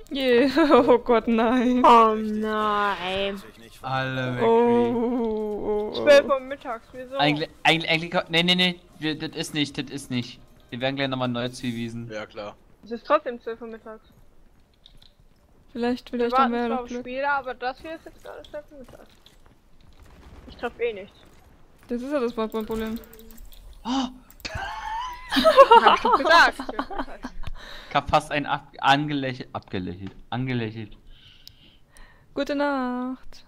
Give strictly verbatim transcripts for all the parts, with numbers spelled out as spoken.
Yeah. Oh Gott, nein. Oh nein. Alle weg. Oh, oh, oh. zwölf Uhr mittags, wieso? Eigentlich, eigentlich, eigentlich, nee, nee, nee, wir, das ist nicht, das ist nicht. Wir werden gleich nochmal neu zugewiesen. Ja, klar. Es ist trotzdem zwölf Uhr mittags. Vielleicht, Wir vielleicht haben warten wir ja zwar noch auf Glück. Spieler, aber das hier ist jetzt gerade zwölf Uhr mittags. Ich treffe eh nichts. Das ist ja das Problem. Oh, Hab ich doch gesagt. ich hab fast einen ab, angelächelt, abgelächelt, angelächelt. Gute Nacht.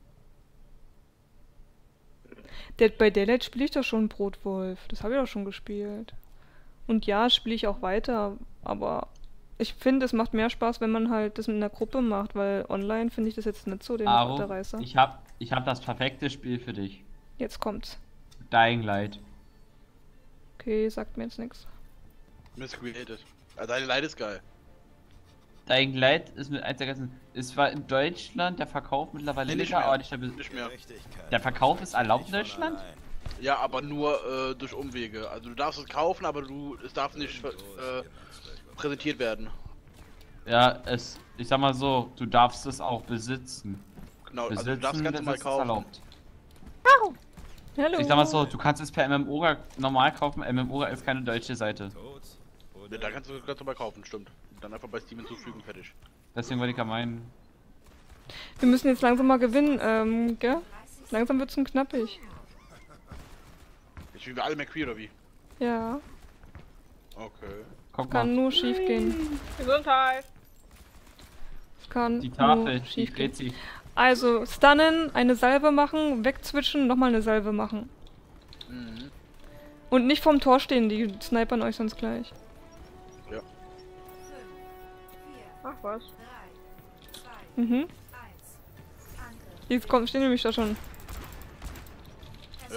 Dead by Daylight spiele ich doch schon Brotwolf. Das habe ich doch schon gespielt. Und ja, spiele ich auch weiter, aber ich finde, es macht mehr Spaß, wenn man halt das in einer Gruppe macht, weil online finde ich das jetzt nicht so den Aro, Reißer. ich hab, ich hab das perfekte Spiel für dich. Jetzt kommt's. Dying Light. Okay, sagt mir jetzt nichts. Miscreated. Ah, deine Leid ist geil. Dying Light ist mit eins der ganzen. Es war in Deutschland der Verkauf mittlerweile Nee, nicht legal, mehr. aber nicht der, Be- Nicht mehr. der Verkauf ist erlaubt in Deutschland? Ja, aber nur äh, durch Umwege. Also du darfst es kaufen, aber du es darf nicht äh, präsentiert werden. Ja, es, ich sag mal so, du darfst es auch besitzen. Genau, Besitzen, also du darfst ganz das normal ist kaufen. erlaubt. Hallo. Ich sag mal so, du kannst es per M M O R A normal kaufen, M M O R A ist keine deutsche Seite. Ja, da kannst du ganz normal kaufen, stimmt. Und dann einfach bei Steam hinzufügen, fertig. Deswegen wollte ich ja meinen. Wir müssen jetzt langsam mal gewinnen, ähm, gell? Langsam wird's ein knappig. Jetzt spielen wir alle McQueen oder wie? Ja, Okay. Guck kann mal, nur schief gehen. Gesundheit. Es kann die nur Tafel, die schief gehen. dreht sich. Also, stunnen, eine Salve machen, wegzwitschen, nochmal eine Salve machen. Mhm. Und nicht vorm Tor stehen, die snipern euch sonst gleich. Ja. Ach was. Mhm. Jetzt kommt, stehen nämlich da schon. Ja.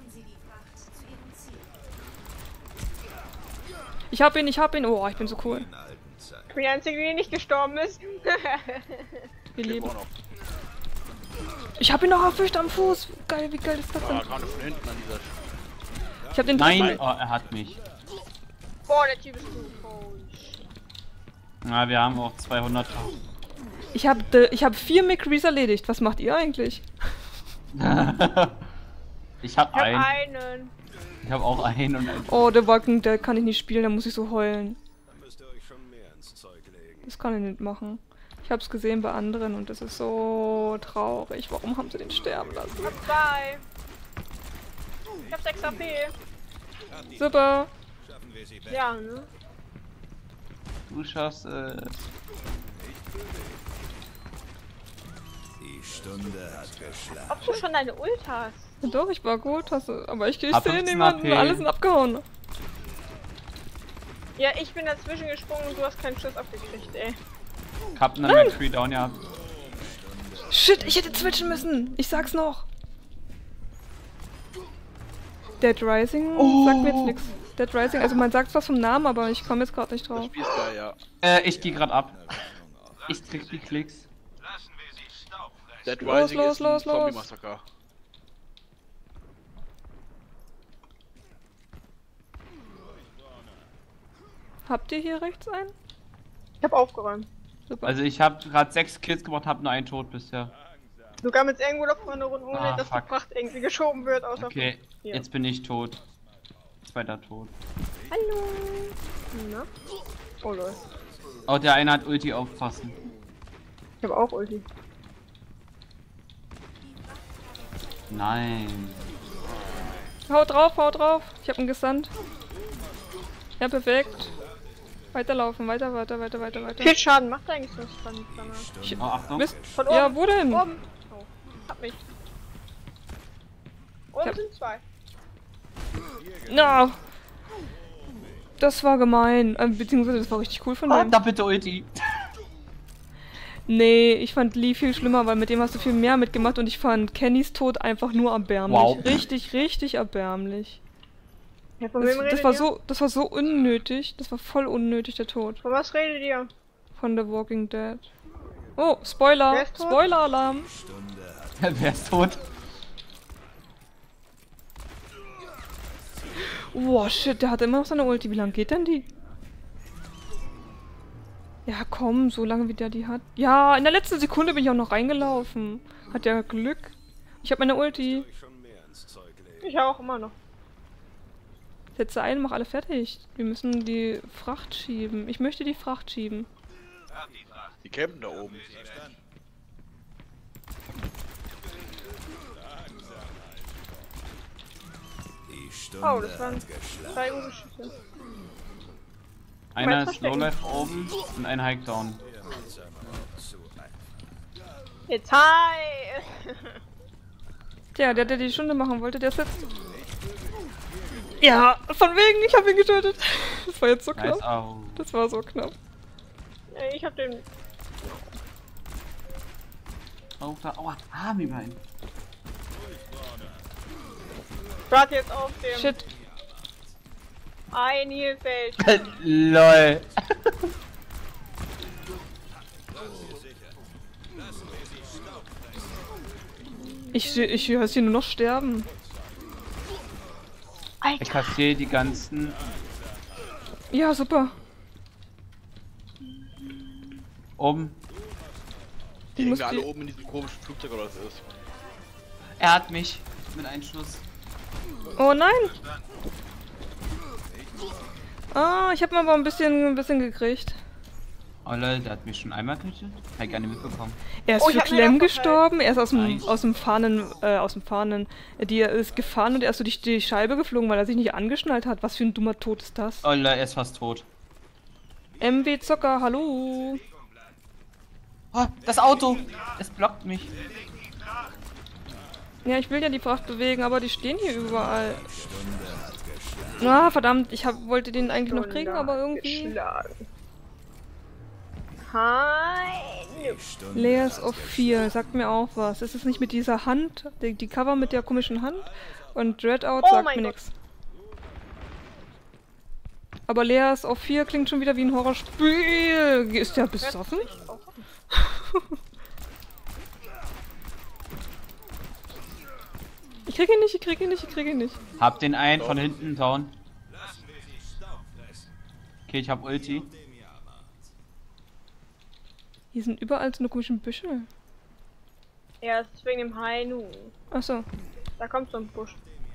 Ich hab ihn, ich hab ihn. Oh, ich bin so cool. Ich bin die Einzige, die nicht gestorben ist. Wir Leben leben. auch noch. Ich hab ihn noch erwischt am Fuß. Geil, wie geil ist das Ah, denn? gerade von hinten an dieser. Ich hab den Nein, dritten. oh, er hat mich. Boah, der Typ ist gut. Holy shit. Na, wir haben auch zweihunderttausend. Ich hab, de, ich hab vier McCrees erledigt. Was macht ihr eigentlich? ich hab Ich hab einen. einen. Ich hab auch einen und einen. Oh, der Walking, der kann ich nicht spielen, da muss ich so heulen. Das kann ich nicht machen. Ich hab's gesehen bei anderen und das ist so traurig. Warum haben sie den sterben lassen? Ich hab zwei. Ich hab sechs H P. Super. Ja, ne? Du schaffst es. Die Stunde hat geschlagen. Ob du schon deine Ult hast? Ja, doch, ich war gut, hast du. Aber ich, ich Ab sehe fünfzehn niemanden, A P. alle sind abgehauen. Ja, ich bin dazwischen gesprungen und du hast keinen Schuss abgekriegt, ey. Ich hab einen McCree down gehabt. Shit, ich hätte switchen müssen. Ich sag's noch. Dead Rising sagt mir jetzt nichts. Dead Rising, also man sagt was vom Namen, aber ich komme jetzt gerade nicht Das drauf. Spiel ist geil, ja. Äh, ich geh grad ab. Ich krieg die Klicks. Dead Los, Rising los, ist ein los, los. Zombie-Massaker. Habt ihr hier rechts einen? Ich hab aufgeräumt. Super. Also ich hab grad sechs Kills gemacht, hab nur einen Tot bisher. Du kamst jetzt irgendwo davon eine Runde, ohne Ah, dass fuck. die Pracht irgendwie geschoben wird, außer Okay, von hier. jetzt bin ich tot. Zweiter Tod. Hallo. Na? Oh lol. Oh, der eine hat Ulti, aufpassen. Ich hab auch Ulti. Nein. Haut drauf, haut drauf. Ich hab ihn gesandt. Ja, perfekt. Weiterlaufen, weiter, weiter, weiter, weiter, weiter. Viel Schaden macht eigentlich so spannend. Oh, Achtung. Mist. Von oben. Ja, wo denn? Oben. Oh, hab mich. Oben hab- sind zwei. No. Das war gemein. Äh, beziehungsweise das war richtig cool von Oh, dem. da bitte Ulti. Nee, ich fand Lee viel schlimmer, weil mit dem hast du viel mehr mitgemacht und ich fand Kennys Tod einfach nur erbärmlich. Wow. Richtig, richtig erbärmlich. Ja, von Das, wem redet das war ihr? so, das war so unnötig. Das war voll unnötig, der Tod. Von was redet ihr? Von The Walking Dead. Oh, Spoiler! Wer ist tot? Spoiler-Alarm! Wer ist tot? Wow, shit, der hat immer noch seine Ulti. Wie lang geht denn die? Ja, komm, so lange wie der die hat. Ja, in der letzten Sekunde bin ich auch noch reingelaufen. Hat ja Glück. Ich habe meine Ulti. Ich auch immer noch. Setze ein, mach alle fertig. Wir müssen die Fracht schieben. Ich möchte die Fracht schieben. Die campen da oben. Die Stunde Oh, das waren hat geschlagen. zwei gute Schüsse. Einer Meinst ist du Lowlife oben und ein Hike down. Jetzt hi! Tja, der, der die Stunde machen wollte, der ist jetzt... Ja, von wegen, ich habe ihn getötet. Das war jetzt so Nice, knapp. au. Das war so knapp. Ja, ich hab den. Oh, da, aua, Army-Bein. Gerade jetzt auf dem Shit. ein Nilfeld. LOL. Ich, seh- ich höre sie nur noch sterben. Ich kassiere die ganzen. Ja, super. Oben. Die muss hängen alle die- oben in diesem komischen Flugzeug oder was das ist. Er hat mich mit einem Schuss. Oh nein! Ah, ich habe mal aber ein bisschen, ein bisschen gekriegt. Oh lol, der hat mich schon einmal getötet. Hab ich gar nicht mitbekommen. Er ist Oh, ich für hab mir Clem das verteilt. gestorben, er ist aus dem, Nice. aus dem Fahnen, äh, aus dem Fahnen, äh, die er ist gefahren und er ist so durch die Scheibe geflogen, weil er sich nicht angeschnallt hat. Was für ein dummer Tod ist das? Oh lol, er ist fast tot. M W Zocker, hallo! Oh, das Auto! Es blockt mich. Ja, ich will ja die Fracht bewegen, aber die stehen hier überall. Ah, verdammt, ich hab, wollte den eigentlich noch kriegen, aber irgendwie... Geschlagen. Hi! Lea ist auf vier, sagt mir auch was. Ist es nicht mit dieser Hand, die, die Cover mit der komischen Hand? Und Dreadout Oh sagt mein mir Gott. nichts. Aber Lea ist auf vier, klingt schon wieder wie ein Horrorspiel. Ist der besoffen? Ich krieg ihn nicht, ich krieg ihn nicht, ich krieg ihn nicht. Hab den einen von hinten down. Okay, ich hab Ulti. Hier sind überall so eine komischen Büsche. Ja, das ist wegen dem Hainu. Achso. Da kommt so ein Busch.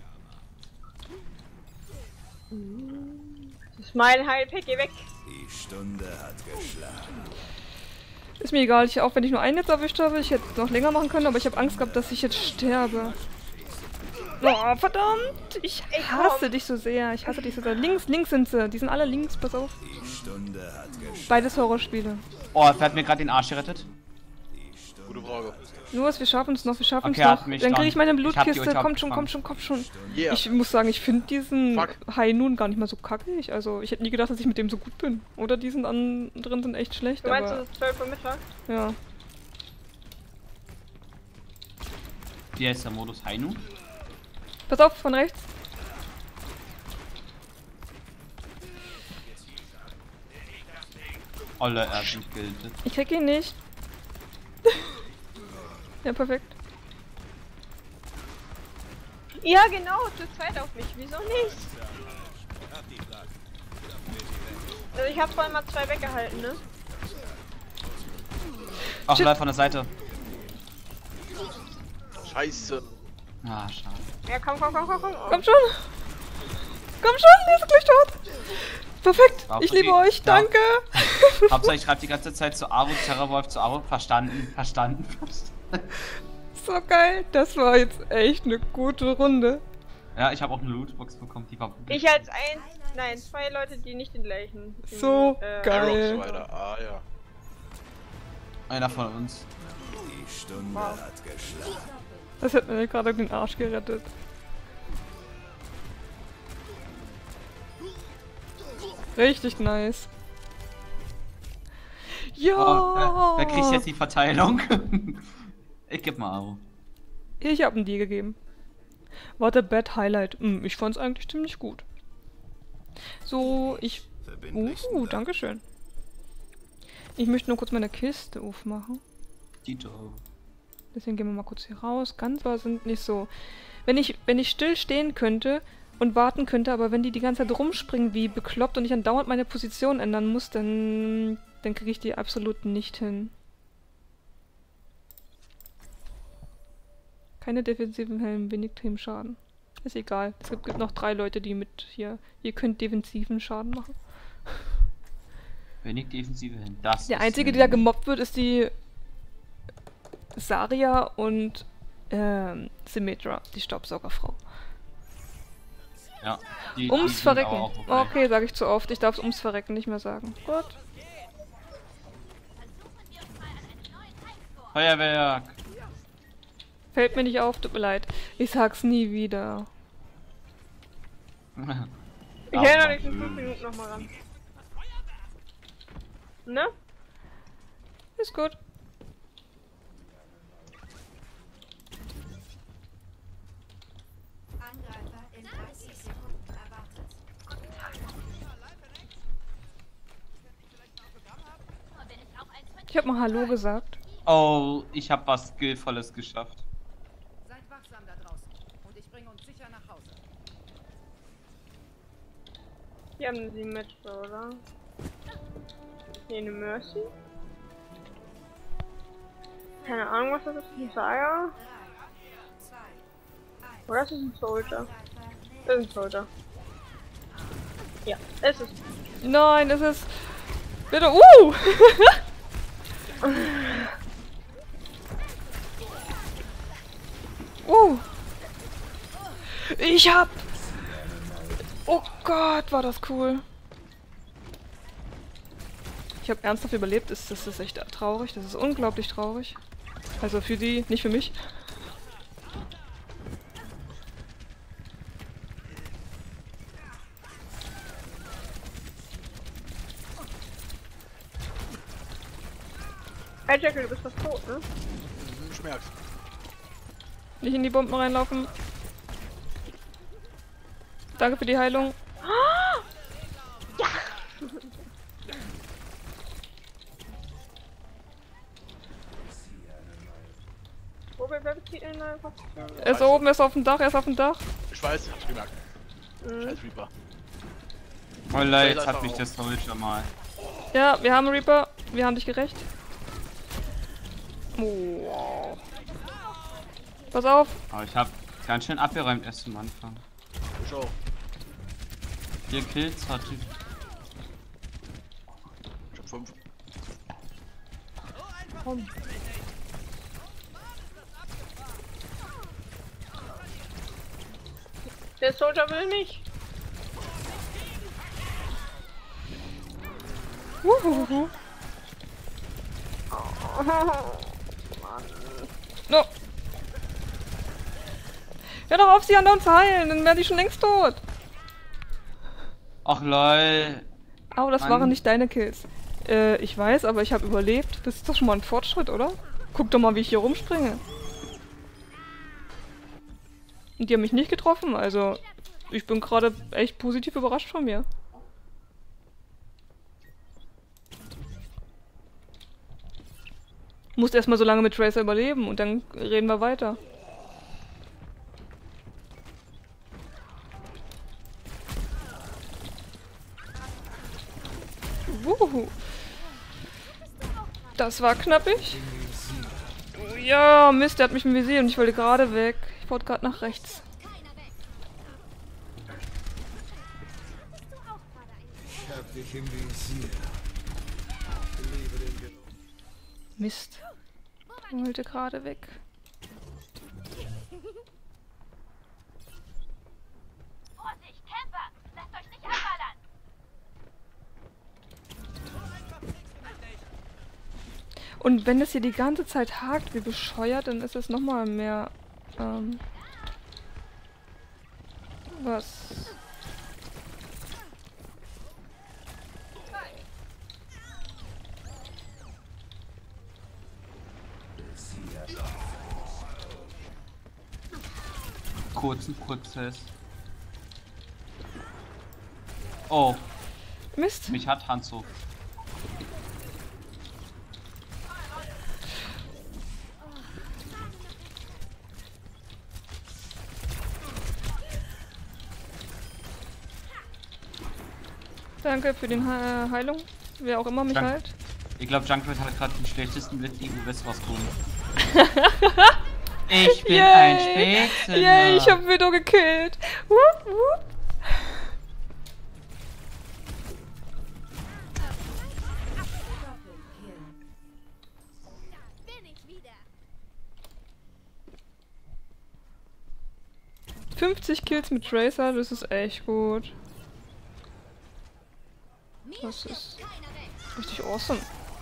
Das ist mein Heilpack, geh weg. Die Stunde hat geschlagen. Ist mir egal, ich, auch wenn ich nur einen jetzt erwischt habe, ich hätte noch länger machen können, aber ich habe Angst gehabt, dass ich jetzt sterbe. Oh, verdammt! Ich hasse dich so sehr, ich hasse dich so sehr. Links, links sind sie, die sind alle links, pass auf. Die Stunde hat geschlagen. Beides Horrorspiele. Oh, wer hat mir gerade den Arsch gerettet? Gute Frage. Los, wir schaffen es noch, wir schaffen es Okay, er hat noch. mich Dann kriege dran. ich meine Ich hab die Blutkiste, Ulti kommt schon, abgefangen. kommt schon, kommt schon. Yeah. Ich muss sagen, ich finde diesen Fuck. Hainun gar nicht mal so kackig. Also, ich hätte nie gedacht, dass ich mit dem so gut bin. Oder die sind anderen sind echt schlecht, Du meinst, aber... es ist zwölf Uhr Mittag? Ja. Wie heißt der Modus? Hainu? Pass auf, von rechts. Oh lol, er hat mich getötet. Ich krieg ihn nicht. Ja, perfekt. Ja, genau, zu zweit auf mich. Wieso nicht? Also ich hab vorhin mal zwei weggehalten, ne? Ach Shit. lol, von der Seite. Scheiße. Ah, schade. Ja, komm, komm, komm, komm, komm. Komm schon! Komm schon, die ist gleich tot! Perfekt! War Ich liebe okay. euch, Ja. danke! Hauptsache ich schreibe die ganze Zeit zu Aro, Terrorwolf zu Aro. Verstanden, verstanden. So geil! Das war jetzt echt eine gute Runde. Ja, ich habe auch eine Lootbox bekommen, die war Ich als eins, nein, zwei Leute, die nicht den gleichen. So äh, geil. Aerox weiter. Ah ja. einer von uns. Die Stunde hat geschlagen. Das hat mir gerade den Arsch gerettet. Richtig nice. Ja! Oh, wer, wer kriegt jetzt die Verteilung? Ich geb mal Aro. Ich hab ihn dir gegeben. War der Bad Highlight. Hm, ich fand's eigentlich ziemlich gut. So, ich... Verbindlichsten Uh, Dank. dankeschön. Ich möchte nur kurz meine Kiste aufmachen. Dito. Deswegen gehen wir mal kurz hier raus. Ganz war sind nicht so... Wenn ich, wenn ich still stehen könnte und warten könnte, aber wenn die die ganze Zeit rumspringen wie bekloppt und ich dann dauernd meine Position ändern muss, dann dann kriege ich die absolut nicht hin. Keine defensiven Helden, wenig Teamschaden. Ist egal. Es gibt, gibt noch drei Leute, die mit hier... Ihr könnt defensiven Schaden machen. Wenig defensive hin. Das Der ist einzige, ein- die da gemobbt wird, ist die Saria und ähm, Symmetra, die Staubsaugerfrau. Ja. Die, Ums die sind Verrecken. auch vorbei. Okay, sage ich zu oft. Ich darf es ums Verrecken nicht mehr sagen. Gut. Feuerwerk. Fällt mir nicht auf, tut mir leid. Ich sag's nie wieder. Ich erinnere dich in fünf Minuten nochmal ran. Ne? Ist gut. Angreifer in dreißig Sekunden erwartet. Ich hab mal Hallo gesagt. Oh, ich habe was Skillvolles geschafft. Seid wachsam da draußen und ich bringe uns sicher nach Hause. Die haben sie mit, oder? Hier eine Mercy? Keine Ahnung, was das ist. Ein Saga? Oder ist es ein Soldier? Das ist ein Soldier. Ja, es ist. Nein, es ist... Bitte... Uh! uh! Ich hab... Oh Gott, war das cool. Ich habe ernsthaft überlebt. Das, das ist echt traurig. Das ist unglaublich traurig. Also für die, nicht für mich. Hey Jackal, du bist fast tot, ne? Mhm, ich merk's. Nicht in die Bomben reinlaufen. Danke für die Heilung. Wo wir wer bezieht in der Fraktion? Er ist oben, er ist auf dem Dach, er ist auf dem Dach. Ich weiß, hab's gemerkt. Mhm. Scheiß Reaper. Oh Leute, jetzt hat mich das Soldier mal. Ja, wir haben Reaper. Wir haben dich gerecht. Oh. Pass auf. Aber ich habe ganz schön abgeräumt erst am Anfang. Ich auch. Vier Kills hatte ich. Ich hab fünf. Der Soldier will nicht. Uhuhu. No. Hör doch auf, sie an uns heilen, dann wären die schon längst tot. Ach lol. Aber das Mann. waren nicht deine Kills. Äh, ich weiß, aber ich habe überlebt. Das ist doch schon mal ein Fortschritt, oder? Guck doch mal, wie ich hier rumspringe. Und die haben mich nicht getroffen, also ich bin gerade echt positiv überrascht von mir. Musst erstmal so lange mit Tracer überleben und dann reden wir weiter. Wuhu. Das war knappig. Ja, Mist, der hat mich im Visier und ich wollte gerade weg. Ich wollte gerade nach rechts. Ich hab dich im Visier. Mist. Ich wollte gerade weg. Vorsicht, Camper! Lasst euch nicht anballern! Und wenn es hier die ganze Zeit hakt, wie bescheuert, dann ist es nochmal mehr, ähm, was... Kurzen Prozess. Oh, Mist. mich hat Hanzo. Danke für die He Heilung. Wer auch immer mich Danke. heilt. Ich glaube, Junkrat hat gerade den schlechtesten Blitz, die U S rauskommen. Ich bin Yay. ein Spätzle. Yay, ich hab Widow gekillt. Wupp, wupp. Bin ich wieder. fünfzig Kills mit Tracer, das ist echt gut. Das ist richtig awesome.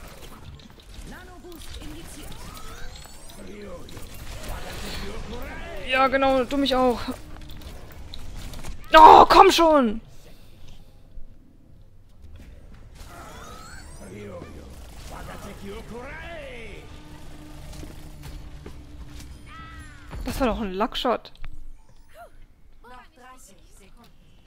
Ja, genau, du mich auch. Oh, komm schon! Das war doch ein Luckshot. Noch dreißig Sekunden.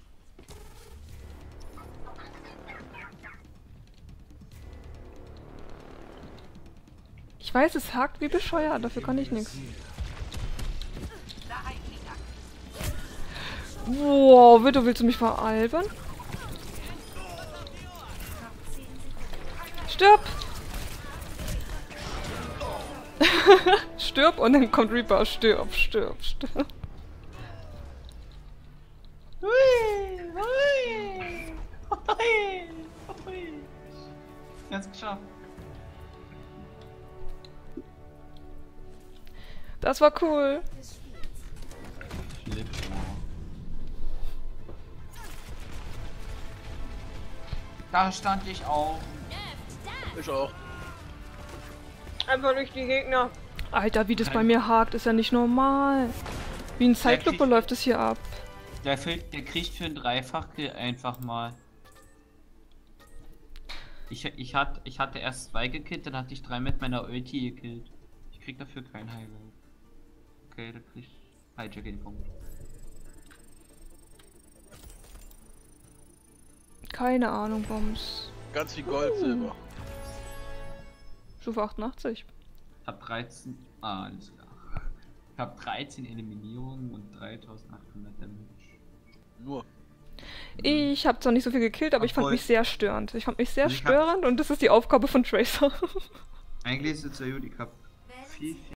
Ich weiß, es hakt wie bescheuert, dafür kann ich nichts. Wow, Widow, willst du mich veralbern? Stirb! Stirb und dann kommt Reaper. Stirb, stirb, stirb. Hui, hui, hui, hui. Ganz geschafft. Das war cool. Flip. Da stand ich auch. Ich auch. Einfach durch die Gegner. Alter, wie das bei mir hakt, ist ja nicht normal. Wie ein Zeitlupe kriegt- läuft es hier ab. Der, fehlt, der kriegt für einen Dreifach-Kill einfach mal. Ich, ich, hat, ich hatte erst zwei gekillt, dann hatte ich drei mit meiner Ulti gekillt. Ich krieg dafür kein Highlight. Okay, da krieg ich Hijack den Punkt. Keine Ahnung, Bombs. Ganz viel Gold, Silber. Stufe achtundachtzig. Hab dreizehn. Ah, alles klar. Ich hab dreizehn Eliminierungen und dreitausendachthundert Damage. Nur. Ich habe zwar nicht so viel gekillt, aber ich fand Obwohl- mich sehr störend. Ich fand mich sehr Und ich hab- störend und das ist die Aufgabe von Tracer. Eigentlich ist es ja gut, ich hab viel, viel